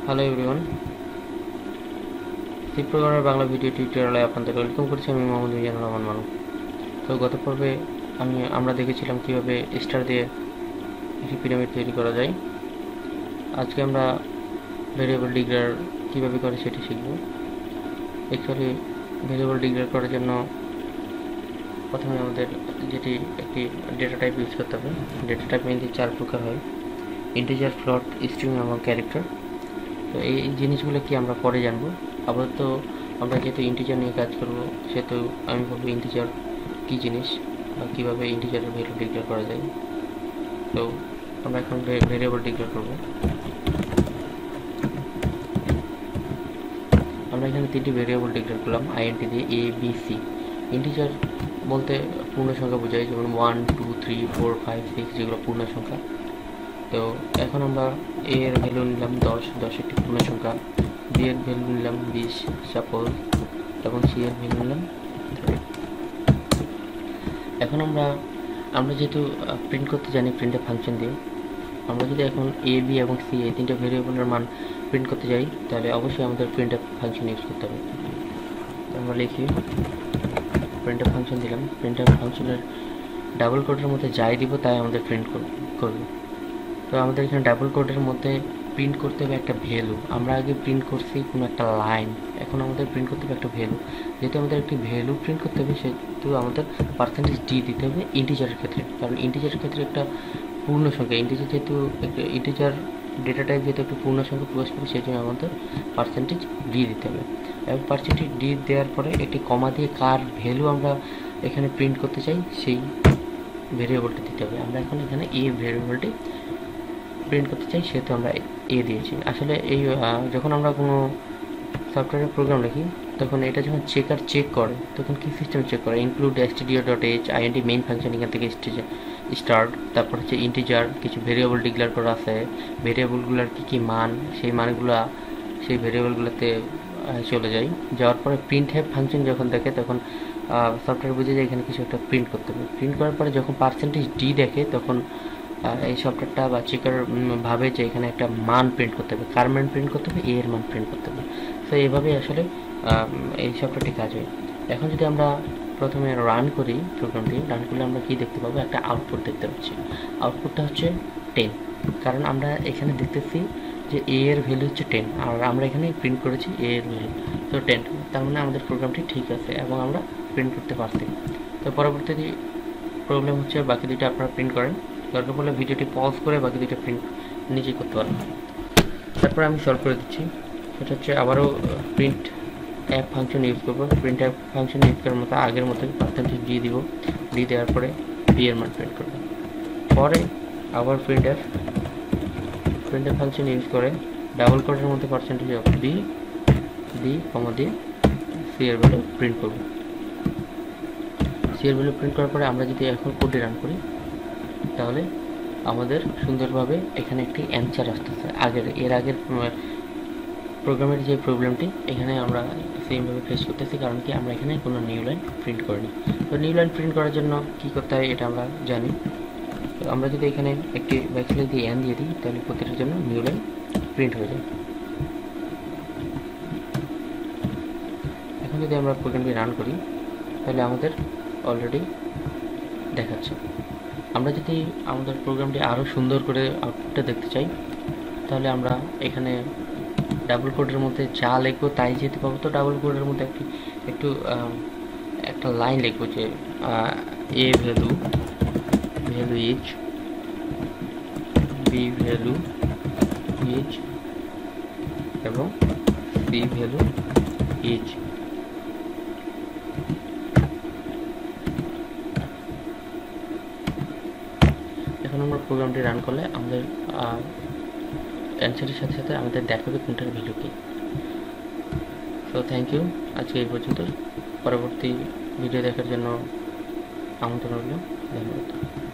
Hello everyone, C প্রোগ্রামের Bangla video টিউটোরিয়ালে আপনাদের ওয়েলকাম করছি। আমি মোহাম্মদ মিজানুর রহমান মানু। তো গত পর্বে আমরা দেখেছিলাম কিভাবে স্টার দিয়ে একটি পিরামিড তৈরি করা যায়। আজকে আমরা ভেরিয়েবল ডিক্লেয়ার কীভাবে করে সেটি শিখব। অ্যাকচুয়ালি ভেরিয়েবল ডিক্লেয়ার করার জন্য প্রথমে আমাদের যেটি একটি ডেটা টাইপ ইউজ করতে হবে। ডেটা টাইপ মেনলি 4 প্রকার হয়: ইন্টিজার, ফ্লোট, স্ট্রিং এবং ক্যারেক্টার। তো এই জিনিসগুলো কি আমরা পরে জানবো। আপাতত আমরা যেহেতু ইন্টিজার নিয়ে কাজ করব, সেহেতু আমি বলবো ইন্টিজার কী জিনিস আর কীভাবে ইন্টিজারের ভ্যালু ডিক্লেয়ার করা যায়। তো আমরা এখন ভেরিয়েবল ডিক্লেয়ার করব। আমরা এখানে 3টি ভেরিয়েবল ডিক্লেয়ার করলাম আইএনটি দিয়ে, এ বি সি। ইন্টিজার বলতে পূর্ণ সংখ্যা বোঝায়, যেমন 1 2 3 4 5 6 যেগুলো পূর্ণ সংখ্যা। তো এখন আমরা এ এর ভ্যালু নিলাম 10 একটি পূর্ণ সংখ্যা। বি এর ভ্যালু নিলাম 20 সাপোজ, এবং সি এর ভ্যালু নিলাম 30। এখন আমরা যেহেতু প্রিন্ট করতে জানি প্রিন্টএফ ফাংশন দিয়ে, আমরা যদি এখন এ বি এবং সি এই 3টে ভেরিয়েবলের মান প্রিন্ট করতে যাই, তাহলে অবশ্যই আমাদের প্রিন্টএফ ফাংশন ইউজ করতে হবে। আমরা লিখি প্রিন্টএফ ফাংশন দিলাম। প্রিন্টএফ ফাংশনের ডাবল কোডের মধ্যে যাই দিব তাই আমাদের প্রিন্ট করবে। তো আমাদের এখানে ডাবল কোডের মধ্যে প্রিন্ট করতে হবে একটা ভ্যালু। আমরা আগে প্রিন্ট করছি কোনো একটা লাইন, এখন আমাদের প্রিন্ট করতে হবে একটা ভ্যালু। যেহেতু আমাদের একটি ভ্যালু প্রিন্ট করতে হবে, সেহেতু আমাদের পার্সেন্টেজ ডি দিতে হবে ইন্টিজারের ক্ষেত্রে, কারণ ইন্টিজারের ক্ষেত্রে একটা পূর্ণ সংখ্যা, ইন্টিজার যেহেতু একটা ইন্টিজার ডেটা টাইপ যেহেতু একটা পূর্ণ সংখ্যা প্রকাশ করে, সেই জন্য আমাদের পার্সেন্টেজ ডি দিতে হবে। এবং পার্সেন্টেজ ডি দেওয়ার পরে একটি কমা দিয়ে কার ভ্যালু আমরা এখানে প্রিন্ট করতে চাই সেই ভেরিয়েবলটি দিতে হবে। আমরা এখন এখানে এ ভেরিয়েবলটি প্রিন্ট করতে চাই, সেহেতু আমরা এ দিয়েছি। আসলে এই যখন আমরা কোনো সফটওয়্যারের প্রোগ্রাম লিখি, তখন এটা যখন চেক করে, তখন কি সিস্টেম চেক করে, include stdio.h INT main function, এখান থেকে স্টার্ট, তারপর হচ্ছে ইন্টিজার, কিছু ভেরিয়েবল ডিক্লেয়ার করা আছে, ভেরিয়েবলগুলোর কী মান, সেই মানগুলো সেই ভেরিয়েবলগুলোতে চলে যায়। যাওয়ার পরে প্রিন্ট হ্যাভ ফাংশন যখন দেখে, তখন সফটওয়্যার বুঝে যায় এখানে কিছু একটা প্রিন্ট করতে হবে। প্রিন্ট করার পরে যখন পার্সেন্টেজ ডি দেখে, তখন এই সফটওয়্যারটা বা চেকার ভাবে যে এখানে একটা মান প্রিন্ট করতে হবে, কার মান প্রিন্ট করতে হবে, এ এর মান প্রিন্ট করতে হবে। তো এইভাবেই আসলে এই সফটওয়্যারটি কাজ হয়। এখন যদি আমরা প্রথমে রান করি, প্রোগ্রামটি রান করলে আমরা কি দেখতে পাবো, একটা আউটপুট দেখতে পাচ্ছি। আউটপুটটা হচ্ছে 10, কারণ আমরা এখানে দেখতেছি যে এ এর ভ্যালু হচ্ছে 10, আর আমরা এখানে প্রিন্ট করেছি এ এর ভ্যালু তো 10। তার মানে আমাদের প্রোগ্রামটি ঠিক আছে এবং আমরা প্রিন্ট করতে পারছি। তো পরবর্তী প্রবলেম হচ্ছে বাকি দুইটা আপনারা প্রিন্ট করেন। দরকার পড়লে ভিডিওটি পজ করে বাকি দুইটা প্রিন্ট নিজেই করতে পারেন। তারপরে আমি সলভ করে দিচ্ছি। সেটা হচ্ছে আবারও প্রিন্ট অ্যাপ ফাংশন ইউজ করবো। প্রিন্ট অ্যাপ ফাংশন ইউজ করার মতো আগের মতো পার্সেন্টেজ ডি দিব। ডি দেওয়ার পরে বি এর মান প্রিন্ট করবো। পরে আবার প্রিন্ট অ্যাপ ফাংশন ইউজ করে ডাবল কোডের মধ্যে পার্সেন্টেজ অফ ডি কমা দিয়ে সি এর ভ্যালু প্রিন্ট করবো। সি এর ভ্যালু প্রিন্ট করার পরে আমরা যদি এখন কোডটি রান করি, তাহলে আমাদের সুন্দরভাবে এখানে একটি অ্যান্সার আসতেছে। এর আগের প্রোগ্রামের যে প্রবলেমটি এখানে আমরা সেমভাবে ফেস করতেছি, কারণ কি আমরা এখানে কোনো নিউ লাইন প্রিন্ট করিনি। তো নিউ লাইন প্রিন্ট করার জন্য কী করতে হয় এটা আমরা জানি। তো আমরা যদি এখানে একটি ব্যাকস্ল্যাশ দিয়ে এন দিয়ে দিই, তাহলে প্রতিটার জন্য নিউ লাইন প্রিন্ট হয়ে যায়। এখন যদি আমরা প্রোগ্রামটি রান করি, তাহলে আমাদের অলরেডি দেখাচ্ছে। আমরা যদি আমাদের প্রোগ্রামটি আরও সুন্দর করে আউটপুটটা দেখতে চাই, তাহলে আমরা এখানে ডাবল কোডের মধ্যে যা লিখবো তাই যেতে পাবো। তো ডাবল কোডের মধ্যে একটা লাইন লিখবো যে A value is, B value is, এবং সি ভ্যালু ইজ। এখন আমরা প্রোগ্রামটি রান করলে আমাদের অ্যান্সারের সাথে সাথে আমাদের দেখাবে কোনটার ভ্যালু কী। সো থ্যাংক ইউ, আজকে এই পর্যন্ত। পরবর্তী ভিডিও দেখার জন্য আমন্ত্রণ রইল। ধন্যবাদ।